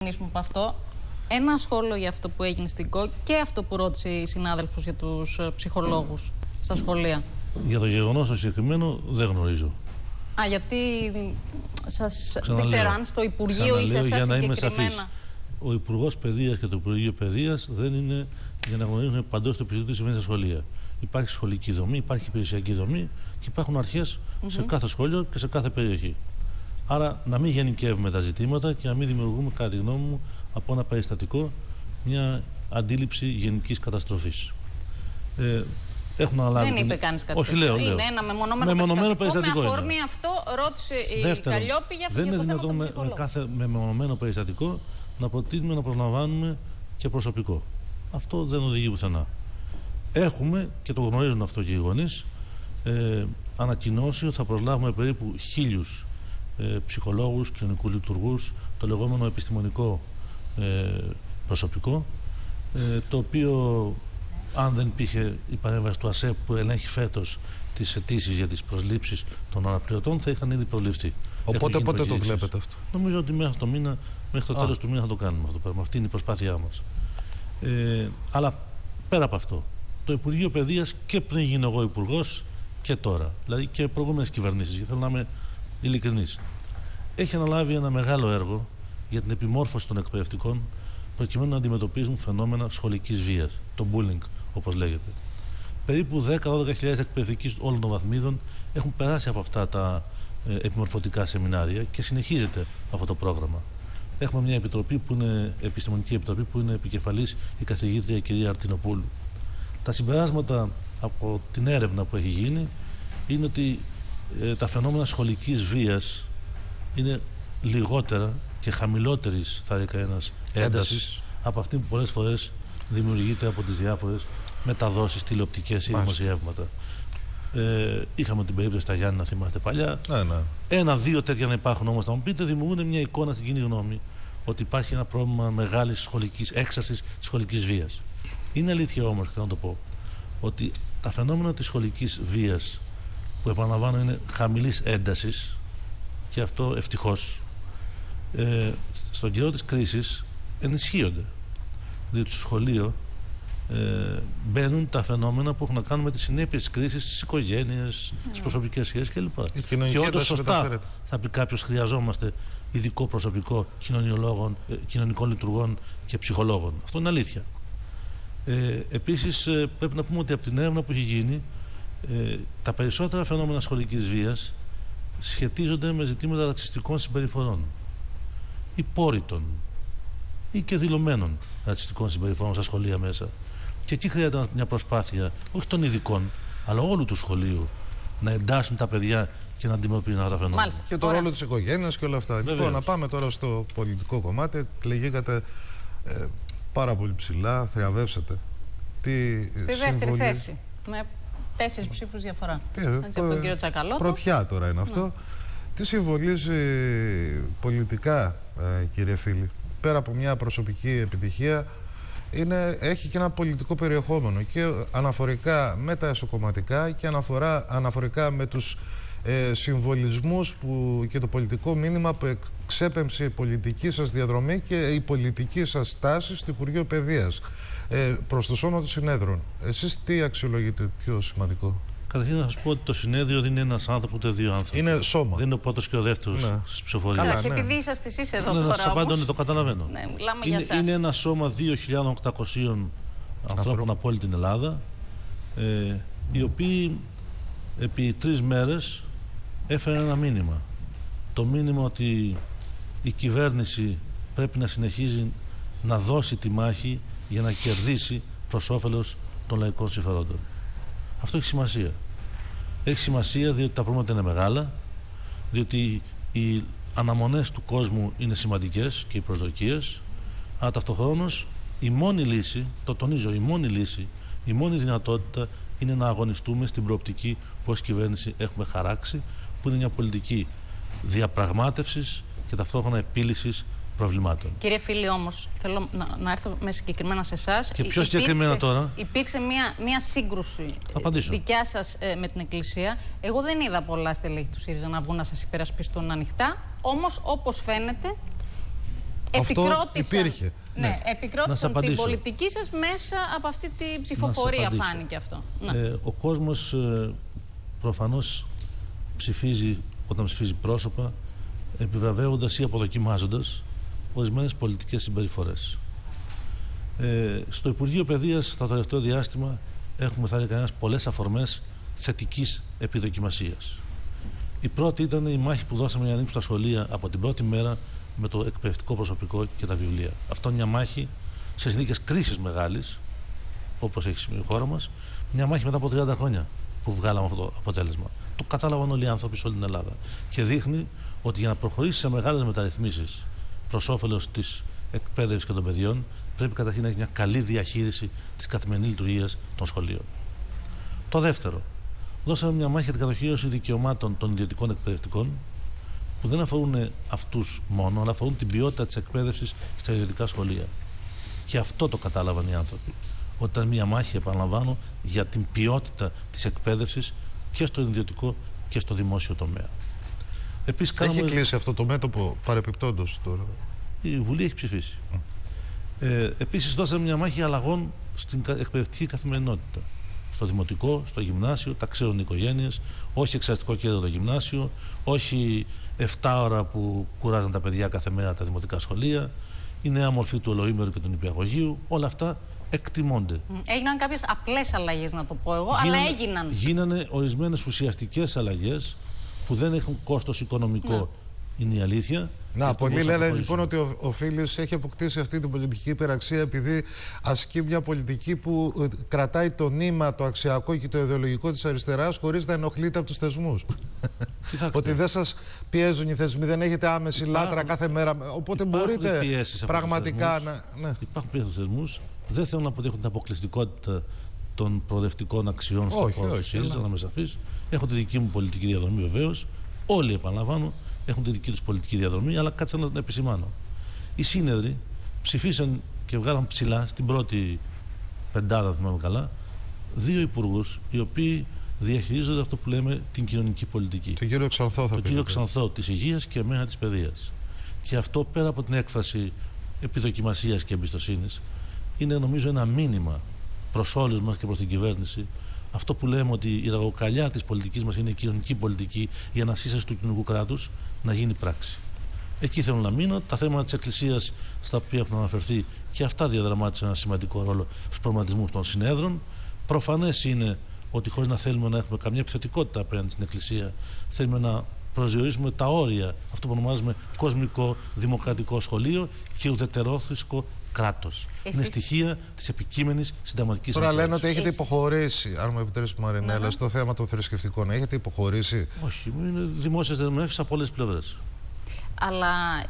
ξεκινήσουμε από αυτό. Ένα σχόλιο για αυτό που έγινε στην ΚΟ και αυτό που ρώτησε η συνάδελφος για τους ψυχολόγους στα σχολεία. Για το γεγονός το συγκεκριμένο δεν γνωρίζω. Γιατί δεν ξέρω αν στο Υπουργείο ή σε εσάς συγκεκριμένα. Ο Υπουργός Παιδείας και το Υπουργείο Παιδείας δεν είναι για να γνωρίζουν παντός το επεισόδιο τι συμβαίνει στα σχολεία. Υπάρχει σχολική δομή, υπάρχει υπηρεσιακή δομή και υπάρχουν αρχές σε κάθε σχολείο και σε κάθε περιοχή. Άρα να μην γενικεύουμε τα ζητήματα και να μην δημιουργούμε, κατά τη γνώμη μου, από ένα περιστατικό μια αντίληψη γενικής καταστροφής. Έχουν αναλάβει. Δεν είπε κανείς κάτι τέτοιο. Είναι ένα μεμονωμένο περιστατικό. Με αφορμή αυτό ρώτησε η Καλλιόπη για αυτό το θέμα. Δεν είναι δυνατόν με κάθε μεμονωμένο περιστατικό να προτείνουμε να προσλαμβάνουμε και προσωπικό. Αυτό δεν οδηγεί πουθενά. Έχουμε, και το γνωρίζουν αυτό και οι γονείς, ανακοινώσει ότι θα προσλάβουμε περίπου 1.000 ψυχολόγους, κοινωνικούς λειτουργούς, το λεγόμενο επιστημονικό προσωπικό, το οποίο, αν δεν υπήρχε η παρέμβαση του ΑΣΕΠ που ελέγχει φέτος τις αιτήσεις για τις προσλήψεις των αναπληρωτών, θα είχαν ήδη προσληφθεί. Οπότε πότε το βλέπετε αυτό? Νομίζω ότι μέχρι το τέλος του μήνα θα το κάνουμε αυτό το πράγμα. Αυτή είναι η προσπάθειά μας. Αλλά πέρα από αυτό, το Υπουργείο Παιδείας και πριν γίνω εγώ υπουργός και τώρα, δηλαδή και προηγούμενες κυβερνήσεις, γιατί θέλω να είμαι ειλικρινής, έχει αναλάβει ένα μεγάλο έργο για την επιμόρφωση των εκπαιδευτικών προκειμένου να αντιμετωπίζουν φαινόμενα σχολικής βίας, το bullying όπως λέγεται. Περίπου 10-12.000 εκπαιδευτικοί όλων των βαθμίδων έχουν περάσει από αυτά τα επιμορφωτικά σεμινάρια και συνεχίζεται αυτό το πρόγραμμα. Έχουμε μια επιτροπή που είναι επιστημονική επιτροπή που είναι επικεφαλής η καθηγήτρια κυρία Αρτινοπούλου. Τα συμπεράσματα από την έρευνα που έχει γίνει είναι ότι τα φαινόμενα σχολικής βίας είναι λιγότερα και χαμηλότερης, θα έλεγα, ένας έντασης από αυτή που πολλές φορές δημιουργείται από τις διάφορες μεταδόσεις τηλεοπτικές ή δημοσιεύματα. Είχαμε την περίπτωση στα Γιάννη, να θυμάστε παλιά. Ένα-δύο τέτοια να υπάρχουν όμως, να μου πείτε, δημιουργούν μια εικόνα στην κοινή γνώμη ότι υπάρχει ένα πρόβλημα μεγάλης σχολικής έξαρσης της σχολικής βίας. Είναι αλήθεια όμως, και θέλω να το πω, ότι τα φαινόμενα της σχολικής βίας, που επαναλαμβάνω είναι χαμηλής έντασης, και αυτό ευτυχώς, στον καιρό της κρίσης ενισχύονται. Διότι στο σχολείο μπαίνουν τα φαινόμενα που έχουν να κάνουν με τις συνέπειες της κρίσης στις οικογένειες, στις προσωπικές σχέσεις κλπ. Και όντως σωστά θα πει κάποιος, χρειαζόμαστε ειδικό προσωπικό κοινωνικών λειτουργών και ψυχολόγων. Αυτό είναι αλήθεια. Επίσης πρέπει να πούμε ότι από την έρευνα που έχει γίνει, τα περισσότερα φαινόμενα σχολικής βίας σχετίζονται με ζητήματα ρατσιστικών συμπεριφορών, υπόρρητων ή και δηλωμένων ρατσιστικών συμπεριφορών στα σχολεία μέσα. Και εκεί χρειάζεται μια προσπάθεια, όχι των ειδικών, αλλά όλου του σχολείου, να εντάσσουν τα παιδιά και να αντιμετωπίζουν αυτά τα φαινόμενα. Μάλιστα. Και το ρόλο της οικογένειας και όλα αυτά. Λοιπόν, να πάμε τώρα στο πολιτικό κομμάτι. Κλεγήκατε πάρα πολύ ψηλά, θριαβεύσατε. Στη δεύτερη θέση. Με 4 ψήφους διαφορά. Από τον κύριο Τσακαλώτο. Πρωτιά τώρα είναι αυτό. Τι συμβολίζει πολιτικά, κύριε Φίλη, πέρα από μια προσωπική επιτυχία, έχει και ένα πολιτικό περιεχόμενο και αναφορικά με τα εσωκομματικά και αναφορικά με τους συμβολισμούς και το πολιτικό μήνυμα που εξέπεμψε η πολιτική σας διαδρομή και η πολιτική σας στάση στο Υπουργείο Παιδείας προς το Σώμα των Συνέδρων. Εσείς τι αξιολογείτε πιο σημαντικό? Καταρχήν να σας πω ότι το συνέδριο δεν είναι ένας άνθρωπος ούτε δύο άνθρωποι. Είναι σώμα. Δεν είναι ο πρώτος και ο δεύτερος στις ψηφοφορίες. Καλά, και επειδή είσαστε εσείς εδώ τώρα όμως. Το καταλαβαίνω. Ναι, μιλάμε για εσάς. Είναι ένα σώμα 2.800 ανθρώπων από όλη την Ελλάδα, οι οποίοι επί 3 μέρες έφεραν ένα μήνυμα. Το μήνυμα ότι η κυβέρνηση πρέπει να συνεχίζει να δώσει τη μάχη για να κερδίσει προς όφελος των λαϊκών συμφερόντων. Αυτό έχει σημασία. Έχει σημασία διότι τα προβλήματα είναι μεγάλα, διότι οι αναμονές του κόσμου είναι σημαντικές και οι προσδοκίες, αλλά ταυτοχρόνως η μόνη λύση, το τονίζω, η μόνη λύση, η μόνη δυνατότητα είναι να αγωνιστούμε στην προοπτική που ως κυβέρνηση έχουμε χαράξει, που είναι μια πολιτική διαπραγμάτευσης και ταυτόχρονα επίλυσης προβλημάτων. Κύριε Φίλη, όμως, θέλω να έρθω με συγκεκριμένα σε εσάς. Και πιο συγκεκριμένα τώρα. Υπήρξε μια σύγκρουση δικιά σας με την Εκκλησία. Εγώ δεν είδα πολλά στελέχη του ΣΥΡΙΖΑ να βγουν να σας υπερασπιστούν ανοιχτά. Όμως, όπως φαίνεται, επικρότησαν, υπήρχε. Ναι, επικρότησαν την πολιτική σας μέσα από αυτή τη ψηφοφορία, φάνηκε αυτό. Ο κόσμος προφανώς ψηφίζει, όταν ψηφίζει πρόσωπα, επιβραβεύοντας ή αποδοκιμάζοντας ορισμένες πολιτικές συμπεριφορές. Στο Υπουργείο Παιδείας, το τελευταίο διάστημα, έχουμε, θα έλεγα, πολλές αφορμές θετικής επιδοκιμασίας. Η πρώτη ήταν η μάχη που δώσαμε για να ανοίξουν τα σχολεία από την πρώτη μέρα με το εκπαιδευτικό προσωπικό και τα βιβλία. Αυτό είναι μια μάχη σε συνθήκες κρίσης μεγάλης, όπως έχει σημαίνει η χώρα μας, μια μάχη μετά από 30 χρόνια που βγάλαμε αυτό το αποτέλεσμα. Το κατάλαβαν όλοι οι άνθρωποι σε όλη την Ελλάδα. Και δείχνει ότι για να προχωρήσει σε μεγάλες μεταρρυθμίσεις προς όφελος της εκπαίδευσης και των παιδιών, πρέπει καταρχήν να έχει μια καλή διαχείριση της καθημερινής λειτουργίας των σχολείων. Το δεύτερο, δώσαμε μια μάχη για την κατοχήρωση δικαιωμάτων των ιδιωτικών εκπαιδευτικών, που δεν αφορούν αυτούς μόνο, αλλά αφορούν την ποιότητα της εκπαίδευσης στα ιδιωτικά σχολεία. Και αυτό το κατάλαβαν οι άνθρωποι. Ότι ήταν μια μάχη, επαναλαμβάνω, για την ποιότητα της εκπαίδευσης και στο ιδιωτικό και στο δημόσιο τομέα. Επίσης, έχει κλείσει αυτό το μέτωπο παρεπιπτόντως τώρα? Η Βουλή έχει ψηφίσει. Επίσης, δώσαμε μια μάχη αλλαγών στην εκπαιδευτική καθημερινότητα. Στο δημοτικό, στο γυμνάσιο, τα ξέρουν οι οικογένειες, όχι εξεταστικό κέντρο το γυμνάσιο, όχι 7 ώρα που κουράζαν τα παιδιά κάθε μέρα τα δημοτικά σχολεία, η νέα μορφή του ολοήμερου και του νηπιαγωγείου, όλα αυτά εκτιμώνται. Έγιναν κάποιες απλές αλλαγές, να το πω εγώ, αλλά έγιναν. Γίνανε ορισμένες ουσιαστικές αλλαγές που δεν έχουν κόστος οικονομικό. Είναι η αλήθεια. Πολλοί λένε λοιπόν ότι ο Φίλης έχει αποκτήσει αυτή την πολιτική υπεραξία επειδή ασκεί μια πολιτική που κρατάει το νήμα, το αξιακό και το ιδεολογικό της αριστεράς χωρίς να ενοχλείται από τους θεσμούς. Ότι δεν σας πιέζουν οι θεσμοί, δεν έχετε άμεση λάτρα κάθε μέρα. Οπότε μπορείτε πραγματικά να. Υπάρχουν πιέσεις στους θεσμούς. Δεν θέλω να αποτέχουν την αποκλειστικότητα των προοδευτικών αξιών στον χώρο του ΣΥΡΙΖΑ, να είμαι σαφής. Έχω τη δική μου πολιτική διαδρομή βεβαίως. Όλοι, επαναλαμβάνω, έχουν τη δική τους πολιτική διαδρομή, αλλά κάτι θέλω να επισημάνω. Οι σύνεδροι ψηφίσαν και βγάλαν ψηλά στην πρώτη πεντάδα, θυμάμαι καλά, 2 υπουργούς οι οποίοι διαχειρίζονται αυτό που λέμε την κοινωνική πολιτική. Τον κύριο Ξανθό, θα πει. Τον κύριο Ξανθό της Υγείας και εμένα της Παιδείας. Και αυτό, πέρα από την έκφραση επιδοκιμασίας και εμπιστοσύνης, είναι νομίζω ένα μήνυμα προς όλους μας και προς την κυβέρνηση. Αυτό που λέμε ότι η ραγοκαλιά της πολιτικής μας είναι η κοινωνική πολιτική, η ανασύσταση του κοινωνικού κράτους, να γίνει πράξη. Εκεί θέλω να μείνω. Τα θέματα της Εκκλησίας, στα οποία έχουν αναφερθεί, και αυτά διαδραμάτισαν ένα σημαντικό ρόλο στους προγραμματισμούς των συνέδρων. Προφανές είναι ότι χωρίς να θέλουμε να έχουμε καμία επιθετικότητα απέναντι στην Εκκλησία, θέλουμε να προσδιορίσουμε τα όρια, αυτό που ονομάζουμε κοσμικό δημοκρατικό σχολείο και ουδετερόθρησκο κράτος. Είναι στοιχεία της επικείμενης συνταγματικής αναθεώρησης. Τώρα λένε ότι έχετε υποχωρήσει, αν μου επιτρέψει, Μαρινέλα, στο θέμα των θρησκευτικών. Έχετε υποχωρήσει? Όχι, είναι δημόσιες δεσμεύσεις από όλες τις πλευρές. Αλλά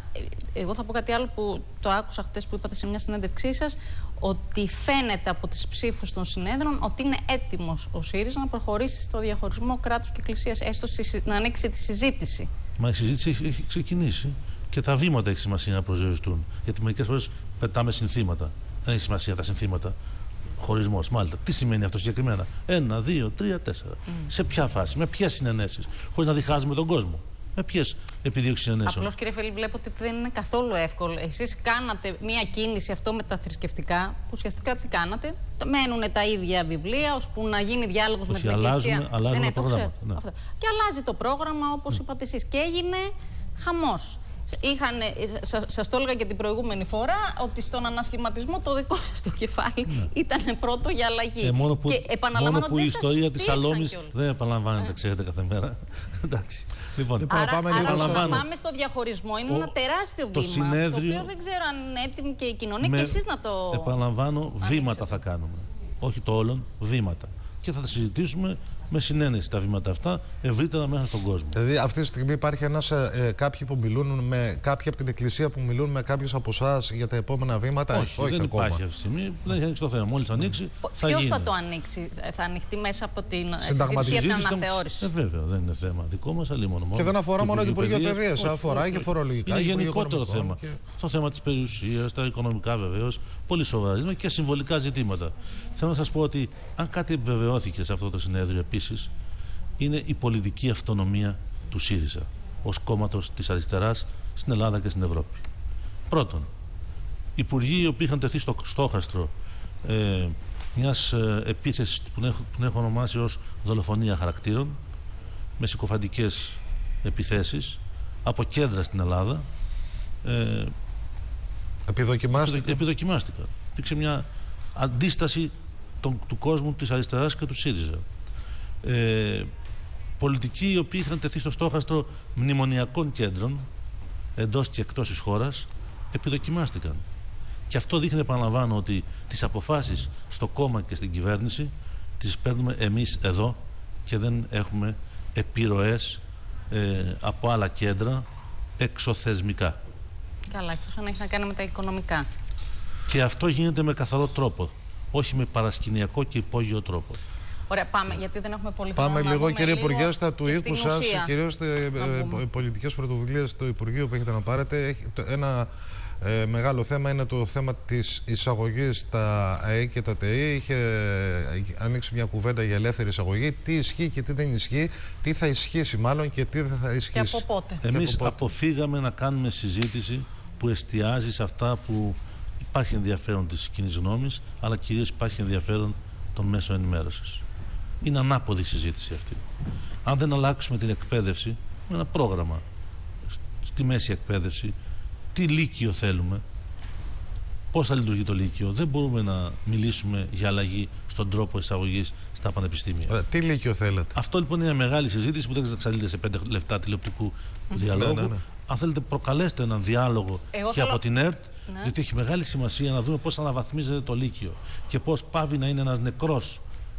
εγώ θα πω κάτι άλλο που το άκουσα χτες που είπατε σε μια συνέντευξή σας, ότι φαίνεται από τις ψήφους των συνέδρων ότι είναι έτοιμος ο ΣΥΡΙΖΑ να προχωρήσει στο διαχωρισμό κράτους και εκκλησίας, έστω να ανοίξει τη συζήτηση. Μα η συζήτηση έχει ξεκινήσει και τα βήματα έχει σημασία να προσδιοριστούν. Γιατί μερικές φορές πετάμε συνθήματα. Δεν έχει σημασία τα συνθήματα. Χωρισμός, μάλιστα. Τι σημαίνει αυτό συγκεκριμένα? 1, 2, 3, 4. Σε ποια φάση, με ποιες συνενέσεις, χωρίς να διχάζουμε τον κόσμο? Με ποιες επιδίωξεις συνενέσεων? Απλώς, κύριε Φελή, βλέπω ότι δεν είναι καθόλου εύκολο. Εσείς κάνατε μία κίνηση αυτό με τα θρησκευτικά, που ουσιαστικά τι κάνατε? Μένουν τα ίδια βιβλία, ώσπου να γίνει διάλογος με την Εκκλησία. Αλλάζουμε προγράμματα. Ναι. Και αλλάζει το πρόγραμμα, όπως είπατε εσείς. Και έγινε χαμός. Σας το έλεγα και την προηγούμενη φορά ότι στον ανασχηματισμό το δικό σας το κεφάλι ήταν πρώτο για αλλαγή. Μόνο που η ιστορία της Σαλόμης δεν επαναλαμβάνεται, ξέρετε, κάθε μέρα. Εντάξει. Λοιπόν, πάμε στο διαχωρισμό. Είναι ένα τεράστιο βήμα, το οποίο δεν ξέρω αν είναι έτοιμη και η κοινωνία και εσείς να το... Επαναλαμβάνω, βήματα θα κάνουμε. Όχι το όλον, βήματα. Και θα τα συζητήσουμε με συνένεση τα βήματα αυτά ευρύτερα μέσα στον κόσμο. Δηλαδή, αυτή τη στιγμή υπάρχει κάποιοι που μιλούν με κάποιοι από την Εκκλησία που μιλούν με κάποιους από εσάς για τα επόμενα βήματα? Όχι, δεν ακόμα. Υπάρχει αυτή τη στιγμή. Δεν έχει ανοίξει το θέμα. Μόλις ανοίξει, θα γίνει. Ποιος θα το ανοίξει? Θα ανοιχτεί μέσα από την συζήτηση για την αναθεώρηση? Βέβαια, δεν είναι θέμα δικό μας, αλλά μόνο. Και δεν αφορά μόνο την Υπουργείο Παιδείας, αφορά και φορολογικά. Είναι γενικότερο θέμα. Το θέμα της περιουσίας, τα οικονομικά βεβαίως, πολύ σοβαρά και συμβολικά ζητήματα. Θέλω να σας πω ότι αν κάτι επιβεβαιώθηκε σε αυτό το συνέδριο επίσης, είναι η πολιτική αυτονομία του ΣΥΡΙΖΑ ως κόμματος της αριστεράς στην Ελλάδα και στην Ευρώπη. Πρώτον, υπουργοί οι οποίοι είχαν τεθεί στο στόχαστρο μιας επίθεσης που έχω ονομάσει ως δολοφονία χαρακτήρων, με συκοφαντικές επιθέσεις από κέντρα στην Ελλάδα. Επιδοκιμάστηκαν. Υπήρξε μια αντίσταση του κόσμου της αριστεράς και του ΣΥΡΙΖΑ. Πολιτικοί οι οποίοι είχαν τεθεί στο στόχαστρο μνημονιακών κέντρων εντός και εκτός της χώρας επιδοκιμάστηκαν. Και αυτό δείχνει, επαναλαμβάνω, ότι τις αποφάσεις στο κόμμα και στην κυβέρνηση τις παίρνουμε εμείς εδώ και δεν έχουμε επιρροές από άλλα κέντρα εξωθεσμικά. Καλά, εκτός αν έχει να κάνει με τα οικονομικά. Και αυτό γίνεται με καθαρό τρόπο, όχι με παρασκηνιακό και υπόγειο τρόπο. Ωραία, πάμε, γιατί δεν έχουμε πολύ χρόνο. Πάμε λίγο, κύριε Υπουργέ, στα του οίκου σας, κυρίως οι πολιτικές πρωτοβουλίες στο Υπουργείο που έχετε να πάρετε. Ένα μεγάλο θέμα είναι το θέμα της εισαγωγής στα ΑΕ και τα ΤΕΗ. Είχε ανοίξει μια κουβέντα για ελεύθερη εισαγωγή. Τι ισχύει και τι δεν ισχύει, τι θα ισχύσει μάλλον και τι δεν θα ισχύσει. Και από πότε. Εμείς αποφύγαμε να κάνουμε συζήτηση που εστιάζει σε αυτά που υπάρχει ενδιαφέρον της κοινής γνώμης, αλλά κυρίως υπάρχει ενδιαφέρον των μέσων ενημέρωσης. Είναι ανάποδη η συζήτηση αυτή. Αν δεν αλλάξουμε την εκπαίδευση με ένα πρόγραμμα στη μέση εκπαίδευση, τι λύκειο θέλουμε, πώς θα λειτουργεί το λύκειο, δεν μπορούμε να μιλήσουμε για αλλαγή στον τρόπο εισαγωγής στα πανεπιστήμια. Τι λύκειο θέλετε? Αυτό λοιπόν είναι μια μεγάλη συζήτηση που δεν εξαντλείται σε 5 λεπτά τηλεοπτικού διαλόγου. Αν θέλετε, προκαλέστε έναν διάλογο και από την ΕΡΤ, διότι έχει μεγάλη σημασία να δούμε πώς αναβαθμίζεται το λύκειο και πώς πάβει να είναι ένας νεκρός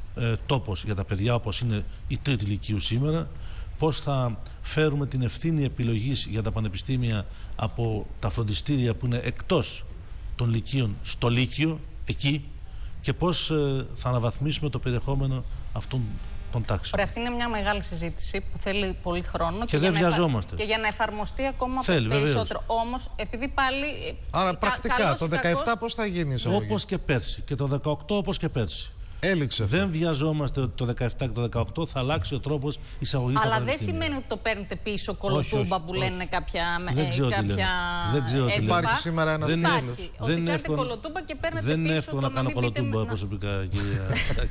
τόπος για τα παιδιά όπως είναι η τρίτη λυκείου σήμερα, πώς θα φέρουμε την ευθύνη επιλογής για τα πανεπιστήμια από τα φροντιστήρια που είναι εκτός των λυκείων στο λύκειο, εκεί, και πώς θα αναβαθμίσουμε το περιεχόμενο αυτών των τάξεων. Ωραία, αυτή είναι μια μεγάλη συζήτηση που θέλει πολύ χρόνο και δεν βιαζόμαστε. Και για να εφαρμοστεί ακόμα περισσότερο. Όμως, επειδή πάλι. Άρα, πρακτικά, το 17 πώς θα γίνει η εισαγωγή? Όπως και πέρσι. Και το 18 όπως και πέρσι. Έληξε αυτό. Δεν βιαζόμαστε ότι το 17 και το 18 θα αλλάξει ο τρόπος εισαγωγής. Αλλά δεν σημαίνει ότι το παίρνετε πίσω κολοτούμπα που λένε κάποια. Δεν ξέρω τι λένε. Υπάρχει σήμερα ένας φίλος. Ότι κάνετε κολοτούμπα και παίρνετε πίσω. Δεν είναι εύκολο να κάνω κολοτούμπα προσωπικά, κυρία.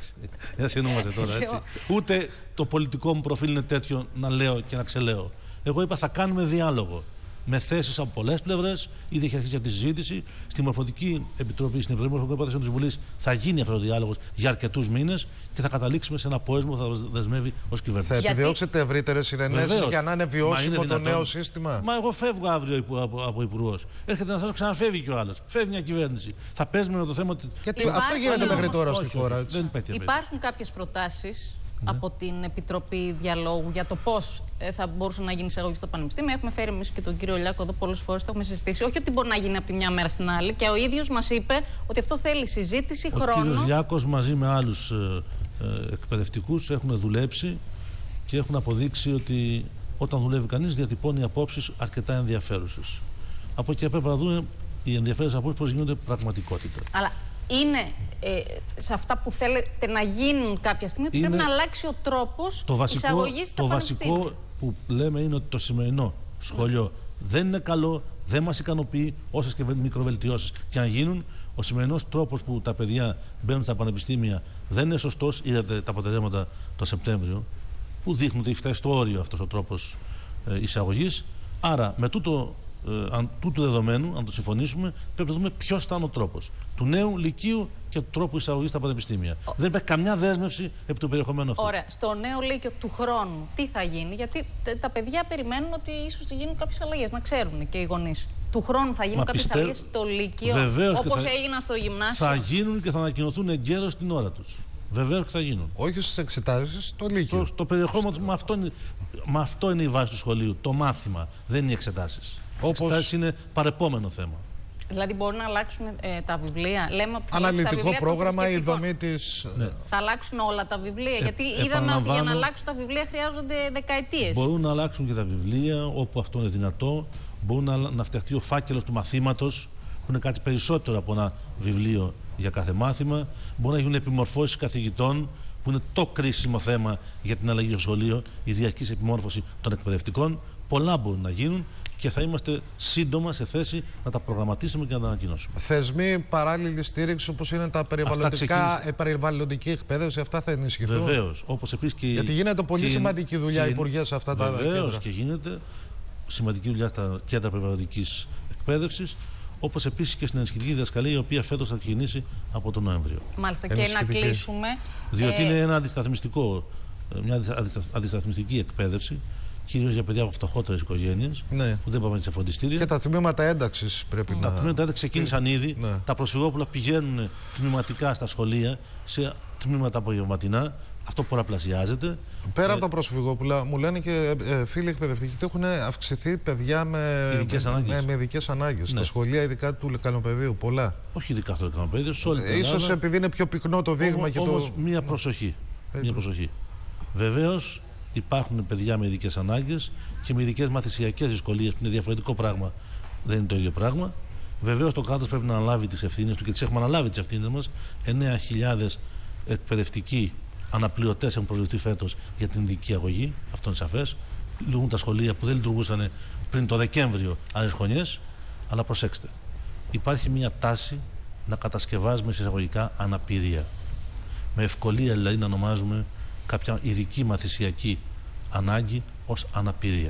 Δεν συνόμαστε τώρα, έτσι. Ούτε το πολιτικό μου προφίλ είναι τέτοιο να λέω και να ξελέω. Εγώ είπα θα κάνουμε διάλογο με θέσεις από πολλές πλευρές. Ήδη έχει αρχίσει αυτή η συζήτηση. Στη Μορφωτική Επιτροπή, στην Επιτροπή Μορφωτικών Υποθέσεων της Βουλής, θα γίνει αυτό ο διάλογος για αρκετούς μήνες και θα καταλήξουμε σε ένα πόρισμα που θα δεσμεύει ως κυβέρνηση. Θα επιδιώξετε ευρύτερες συνενέσεις για να είναι βιώσιμο το νέο σύστημα? Μα εγώ φεύγω αύριο από υπουργός. Έρχεται ένας άλλος, ξαναφεύγει και ο άλλος. Φεύγει μια κυβέρνηση. Θα παίζουμε με το θέμα. Αυτό γίνεται μέχρι τώρα στη χώρα. Υπάρχουν κάποιες προτάσεις από την Επιτροπή Διαλόγου για το πώς θα μπορούσε να γίνει εισαγωγή στο πανεπιστήμιο. Έχουμε φέρει εμείς και τον κύριο Λιάκο εδώ πολλές φορές, το έχουμε συζητήσει. Όχι ότι μπορεί να γίνει από τη μια μέρα στην άλλη. Και ο ίδιος μας είπε ότι αυτό θέλει συζήτηση, χρόνο. Ο κύριος Λιάκος μαζί με άλλους εκπαιδευτικούς έχουν δουλέψει και έχουν αποδείξει ότι όταν δουλεύει κανείς διατυπώνει απόψεις αρκετά ενδιαφέρουσες. Από εκεί πρέπει να δούμε οι ενδιαφέρουσες απόψεις πώς γίνονται πραγματικότητα. Αλλά είναι σε αυτά που θέλετε να γίνουν κάποια στιγμή ότι πρέπει να αλλάξει ο τρόπος εισαγωγής στα πανεπιστήμια. Το βασικό που λέμε είναι ότι το σημερινό σχολείο δεν είναι καλό, δεν μας ικανοποιεί, όσες και μικροβελτιώσεις και αν γίνουν. Ο σημερινός τρόπος που τα παιδιά μπαίνουν στα πανεπιστήμια δεν είναι σωστός. Είδατε τα αποτελέσματα το Σεπτέμβριο που δείχνουν ότι έχει φτάσει στο όριο αυτός ο τρόπος εισαγωγής. Άρα με τούτου δεδομένου, αν το συμφωνήσουμε, πρέπει να δούμε ποιος θα είναι ο τρόπος του νέου λυκείου και του τρόπου εισαγωγής στα πανεπιστήμια. Δεν υπάρχει καμιά δέσμευση επί του περιεχομένου αυτού. Ωραία. Στο νέο λύκειο του χρόνου, τι θα γίνει? Γιατί τα παιδιά περιμένουν ότι ίσως γίνουν κάποιες αλλαγές, να ξέρουν και οι γονείς. Του χρόνου θα γίνουν κάποιες αλλαγές στο λύκειο, όπως έγιναν στο γυμνάσιο? Θα γίνουν και θα ανακοινωθούν εγκαίρως την ώρα τους. Βεβαίως και θα γίνουν. Όχι στις εξετάσεις, στο λύκειο. Το περιεχόμενο, με αυτό είναι η βάση του σχολείου. Το μάθημα, δεν είναι οι εξετάσεις. Οι εξετάσεις είναι παρεπόμενο θέμα. Δηλαδή μπορούν να αλλάξουν τα βιβλία. Λέμε ότι αναλυτικό πρόγραμμα, η δομή της. Ναι. Θα αλλάξουν όλα τα βιβλία. Γιατί είδαμε ότι για να αλλάξουν τα βιβλία χρειάζονται δεκαετίες. Μπορούν να αλλάξουν και τα βιβλία όπου αυτό είναι δυνατό. Μπορούν να φτιαχτεί ο φάκελος του μαθήματος, που είναι κάτι περισσότερο από ένα βιβλίο για κάθε μάθημα. Μπορούν να γίνουν επιμορφώσεις καθηγητών, που είναι το κρίσιμο θέμα για την αλλαγή στο σχολείο, η διαρκής επιμόρφωση των εκπαιδευτικών. Πολλά μπορούν να γίνουν και θα είμαστε σύντομα σε θέση να τα προγραμματίσουμε και να τα ανακοινώσουμε. Θεσμοί παράλληλη στήριξη όπως είναι τα περιβαλλοντική εκπαίδευση, αυτά θα ενισχυθούν. Βεβαίως. Όπως επίσης και γιατί γίνεται πολύ σημαντική δουλειά, Υπουργέ, σε αυτά τα κέντρα. Βεβαίως, και γίνεται σημαντική δουλειά στα κέντρα περιβαλλοντικής εκπαίδευσης, όπως επίσης και στην ενισχυτική διδασκαλία, η οποία φέτος θα ξεκινήσει από τον Νοέμβριο. Μάλιστα, και να κλείσουμε. Διότι είναι ένα μια αντισταθμιστική εκπαίδευση, κυρίως για παιδιά από φτωχότερες οικογένειες, ναι, που δεν πάμε σε φροντιστήρια. Και τα τμήματα ένταξης πρέπει να. Τα τμήματα ένταξης ξεκίνησαν ήδη. Ναι. Τα προσφυγόπουλα πηγαίνουν τμηματικά στα σχολεία, σε τμήματα απογευματινά. Αυτό πολλαπλασιάζεται. Πέρα από τα προσφυγόπουλα, μου λένε και φίλοι εκπαιδευτικοί ότι έχουν αυξηθεί παιδιά με ειδικές ανάγκες. Ναι. Στα σχολεία, ειδικά του Λεκανοπαιδείου, πολλά. Όχι ειδικά στο Λεκανοπαίδειο, σε όλη την Ελλάδα. Ίσως επειδή είναι πιο πυκνό το δείγμα και όμως, το. Μία προσοχή. Μία προσοχή. Βεβαίως υπάρχουν παιδιά με ειδικές ανάγκες και με ειδικές μαθησιακές δυσκολίες, που είναι διαφορετικό πράγμα, δεν είναι το ίδιο πράγμα. Βεβαίως το κράτος πρέπει να αναλάβει τις ευθύνες του και τις έχουμε αναλάβει τις ευθύνες μας. 9.000 εκπαιδευτικοί αναπληρωτές έχουν προσληφθεί φέτος για την ειδική αγωγή. Αυτό είναι σαφές. Λειτουργούν τα σχολεία που δεν λειτουργούσαν πριν το Δεκέμβριο άλλες χρονιές. Αλλά προσέξτε, υπάρχει μια τάση να κατασκευάζουμε εισαγωγικά αναπηρία. Με ευκολία δηλαδή να ονομάζουμε κάποια ειδική μαθησιακή ανάγκη ως αναπηρία.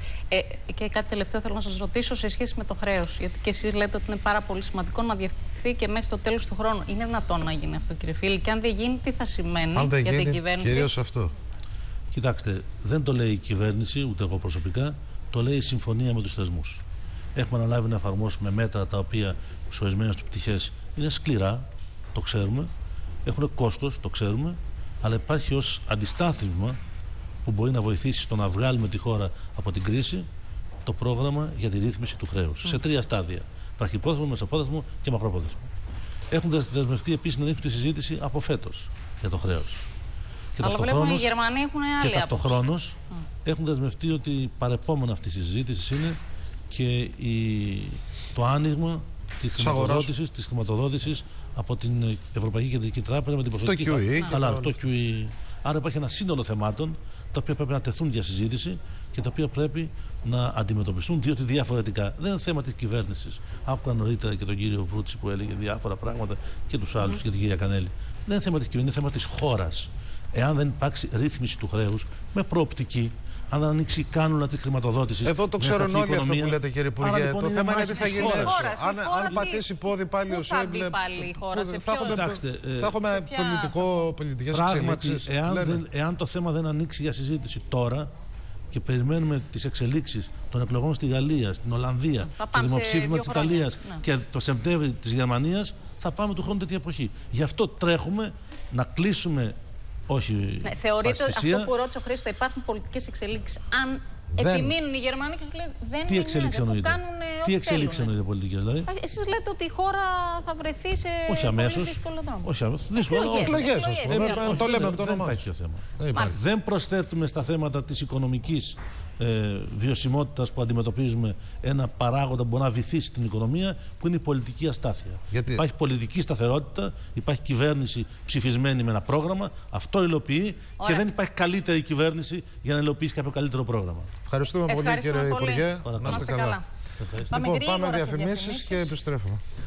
Και κάτι τελευταίο θέλω να σας ρωτήσω σε σχέση με το χρέος. Γιατί και εσείς λέτε ότι είναι πάρα πολύ σημαντικό να διευθυνθεί και μέχρι το τέλος του χρόνου. Είναι δυνατόν να γίνει αυτό, κύριε Φίλη? Και αν δεν γίνει, τι θα σημαίνει για την κυβέρνηση? Κυρίως αυτό. Κοιτάξτε, δεν το λέει η κυβέρνηση, ούτε εγώ προσωπικά, το λέει η συμφωνία με τους θεσμούς. Έχουμε αναλάβει να εφαρμόσουμε μέτρα τα οποία σε ορισμένες πτυχές είναι σκληρά, το ξέρουμε, έχουν κόστος, το ξέρουμε, αλλά υπάρχει ως αντιστάθμισμα που μπορεί να βοηθήσει στο να βγάλουμε τη χώρα από την κρίση το πρόγραμμα για τη ρύθμιση του χρέους. Σε 3 στάδια. Βραχυπρόθεσμο, μεσοπρόθεσμο και μακροπρόθεσμο. Έχουν δεσμευτεί επίσης να ανοίξουν τη συζήτηση από φέτος για το χρέος. Αλλά βλέπουμε οι Γερμανοί έχουν άλλη άποψη. Και ταυτοχρόνως έχουν δεσμευτεί ότι παρεπόμενα αυτή τη συζήτηση είναι και το άνοιγμα της χρηματοδότησης από την Ευρωπαϊκή Κεντρική Τράπεζα με την ποσοτική το QE. Άρα υπάρχει ένα σύνολο θεμάτων τα οποία πρέπει να τεθούν για συζήτηση και τα οποία πρέπει να αντιμετωπιστούν, διότι διαφορετικά δεν είναι θέμα της κυβέρνησης. Άκουγα νωρίτερα και τον κύριο Βρούτση που έλεγε διάφορα πράγματα και τους άλλους και την κυρία Κανέλη. Δεν είναι θέμα της κυβέρνησης, είναι θέμα της χώρας. Εάν δεν υπάρξει ρύθμιση του χρέους με προοπτική, αν δεν ανοίξει η κάνουλα της χρηματοδότησης. Εδώ το ξέρουν όλοι αυτό που λέτε, κύριε Υπουργέ. Λοιπόν, το θέμα είναι τι θα γίνει έξω. Αν πατήσει πόδι πάλι ο Σόιμπλε, θα έχουμε πολιτικές εξελίξεις. Εάν το θέμα δεν ανοίξει για συζήτηση τώρα και περιμένουμε τις εξελίξεις των εκλογών στη Γαλλία, στην Ολλανδία, το δημοψήφισμα της Ιταλίας και το Σεπτέμβριο της Γερμανίας, θα πάμε του χρόνου τέτοια εποχή. Γι' αυτό τρέχουμε να κλείσουμε. Όχι. Θεωρείτε αυτό που ρώτησε ο Χρήστος, θα υπάρχουν πολιτικές εξελίξεις αν επιμείνουν οι Γερμανοί και σου λέει δεν είναι Τι εξελίξεις εννοείται πολιτικές, δηλαδή? Εσείς λέτε ότι η χώρα θα βρεθεί σε πολύ δύσκολο δρόμο. Όχι αμέσως. Εκλογές, ας πούμε. Το λέμε με το όνομά του. Δεν προσθέτουμε στα θέματα της οικονομικής βιωσιμότητας που αντιμετωπίζουμε ένα παράγοντα που μπορεί να βυθίσει την οικονομία, που είναι η πολιτική αστάθεια. Υπάρχει πολιτική σταθερότητα, υπάρχει κυβέρνηση ψηφισμένη με ένα πρόγραμμα, αυτό υλοποιεί. Και δεν υπάρχει καλύτερη κυβέρνηση για να υλοποιήσει κάποιο καλύτερο πρόγραμμα. Ευχαριστούμε πολύ, κύριε Υπουργέ. Να είστε καλά. Πάμε διαφημίσεις και επιστρέφουμε.